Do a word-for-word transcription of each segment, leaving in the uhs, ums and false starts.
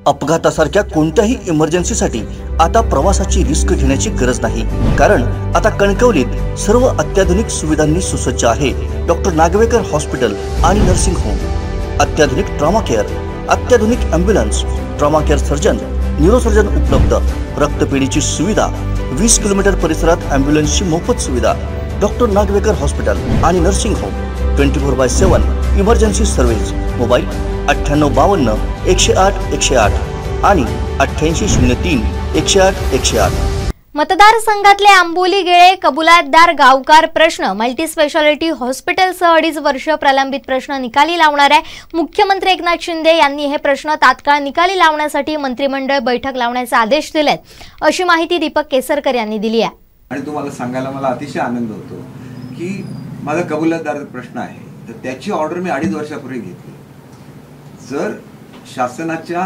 अपघातासारख्या कोणत्याही इमर्जन्सीसाठी आता प्रवासाची रिस्क घेण्याची गरज नाही, कारण आता कणकवलीत सर्व अत्याधुनिक सुविधांनी सुसज्ज आहे डॉक्टर नागवेकर हॉस्पिटल आणि नर्सिंग होम। अत्याधुनिक ट्रॉमा केअर, अत्याधुनिक ambulance, trauma care surgeon, neurosurgeon उपलब्ध, रक्तपेढीची सुविधा, वीस किलोमीटर परिसरात ॲम्ब्युलन्सची मोफत सुविधा। डॉक्टर नागवेकर हॉस्पिटल आणि nursing home twenty four by seven emergency service. Mobile अठ्ठ्याण्णव बावन्न एकशे आठ एकशे आठ आणि अठ्ठ्याऐंशी शून्य तीन एकशे आठ एकशे आठ। मतदारसंघातले आंबोली गेळे कबुलातदार गावकार प्रश्न मल्टी स्पेशालिटी हॉस्पिटलसह अडीच वर्ष प्रलंबित प्रश्न निकाली लावणार आहे। मुख्यमंत्री एकनाथ शिंदे यांनी हे प्रश्न तात्काळ निकाली लावण्यासाठी मंत्रिमंडळ बैठक लावण्याचे आदेश दिलेत, अशी माहिती दीपक केसरकर यांनी दिली आहे। आणि तुम्हाला सांगायला मला अतिशय आनंद होतो की माझा कबुलातदार प्रश्न आहे, तर त्याची ऑर्डर मी अडीच वर्षापूर्वी घेतली। जर शासनाच्या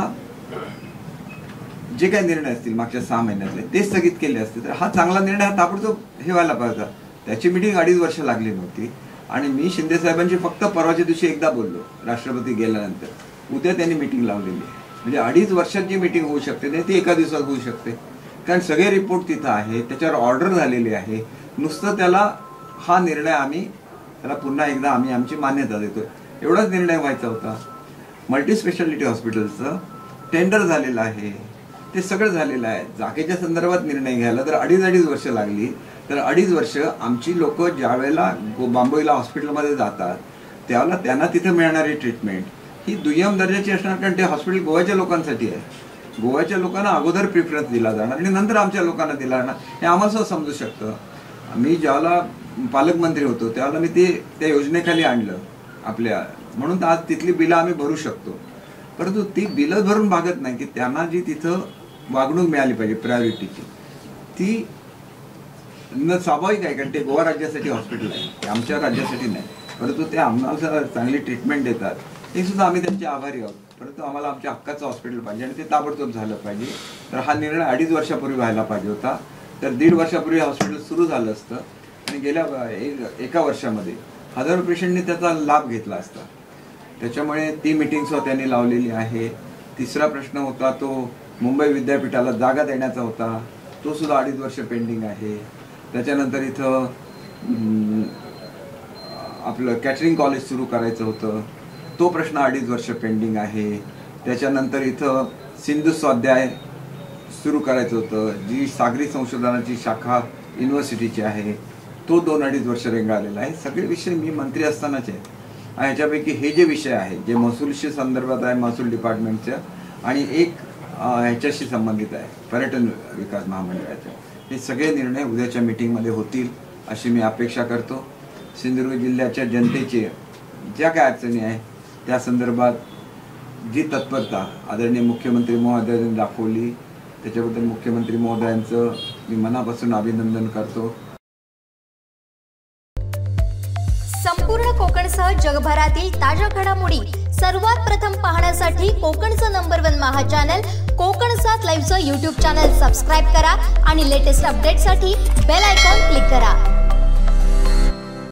जे काही निर्णय असतील मागच्या सहा महिन्यातले ते स्थगित केले असते तर हा चांगला निर्णय हा ताबडतोब हे व्हायला पाहिजे। त्याची मीटिंग अडीच वर्ष लागली नव्हती आणि मी शिंदे साहेबांची फक्त परवाच्या दिवशी एकदा बोललो, राष्ट्रपती गेल्यानंतर उद्या त्यांनी मीटिंग लावलेली आहे। म्हणजे अडीच वर्षात जी मीटिंग होऊ शकते नाही ती एका दिवसात होऊ शकते, कारण सगळे रिपोर्ट तिथं आहे, त्याच्यावर ऑर्डर झालेली आहे। नुसतं त्याला हा निर्णय आम्ही त्याला पुन्हा एकदा आम्ही आमची मान्यता देतो, एवढाच निर्णय व्हायचा होता। मल्टी स्पेशालिटी हॉस्पिटलचं टेंडर झालेलं आहे, ते सगळं झालेलं आहे। जागेच्या संदर्भात निर्णय घ्यायला तर अडीच अडीच वर्ष लागली, तर अडीच वर्ष आमची लोक ज्या वेळेला बांबोईला हॉस्पिटलमध्ये जातात त्यावेळेला त्यांना तिथे मिळणारी ट्रीटमेंट ही दुय्यम दर्जाची असणार, कारण ते हॉस्पिटल गोव्याच्या लोकांसाठी आहे। गोव्याच्या लोकांना अगोदर प्रिफरन्स दिला जाणार आणि नंतर आमच्या लोकांना दिला जाणार, हे आम्हाला समजू शकतं। मी ज्यावेळेला पालकमंत्री होतो त्यावेळेला मी ते त्या योजनेखाली आणलं आपल्या, म्हणून आज तिथली बिलं आम्ही भरू शकतो। परंतु ती बिलं भरून भागत नाही की त्यांना जी तिथं वागणूक मिळाली पाहिजे प्रायोरिटीची, ती न स्वाभाविक आहे, कारण ते गोवा राज्यासाठी हॉस्पिटल आहे, आमच्या राज्यासाठी नाही। परंतु ते आम्हाला चांगली ट्रीटमेंट देतात, हे सुद्धा आम्ही त्यांचे आभारी आहोत। परंतु आम्हाला आमच्या हक्काचं हॉस्पिटल पाहिजे आणि ते ताबडतोब झालं पाहिजे। तर हा निर्णय अडीच वर्षापूर्वी व्हायला पाहिजे होता, तर दीड वर्षापूर्वी हॉस्पिटल सुरू झालं असतं आणि गेल्या एक एका वर्षामध्ये हजारो पेशंटनी त्याचा लाभ घेतला असता। त्याच्यामुळे ती मीटिंग सुद्धा त्यांनी लावलेली आहे। तिसरा प्रश्न होता तो मुंबई विद्यापीठाला जागा देण्याचा होता, तो सुद्धा अडीच वर्ष पेंडिंग आहे। त्याच्यानंतर इथं आपलं कॅटरिंग कॉलेज सुरू करायचं होतं, तो प्रश्न अडीच वर्ष पेंडिंग आहे। त्याच्यानंतर इथं सिंधू स्वाध्याय सुरू करायचं होतं, जी सागरी संशोधनाची शाखा युनिव्हर्सिटीची आहे, तो दोन अडीच वर्ष रेंगाळलेला आहे। सगळे विषय मी मंत्री असतानाचे आहेत। ह्याच्यापैकी हे जे विषय आहे जे महसूलशी संदर्भात आहे, महसूल डिपार्टमेंटच्या, आणि एक ह्याच्याशी संबंधित आहे पर्यटन विकास महामंडळाच्या, हे सगळे निर्णय उद्याच्या मीटिंगमध्ये होतील अशी मी अपेक्षा करतो। सिंधुदुर्ग जिल्ह्याच्या जनतेचे ज्या काय अडचणी आहेत त्या संदर्भात जी तत्परता आदरणीय मुख्यमंत्री महोदयांनी दाखवली त्याच्याबद्दल मुख्यमंत्री महोदयांचं मी मनापासून अभिनंदन करतो। संपूर्ण कोकणसह जगभरातील ताज्या घडामोडी सर्वात प्रथम पाहण्यासाठी कोकणचं नंबर वन महा चॅनल कोकण सात लाईव्हचं यूट्यूब चॅनल सबस्क्राईब करा आणि लेटेस्ट अपडेटसाठी बेल आयकॉन क्लिक करा।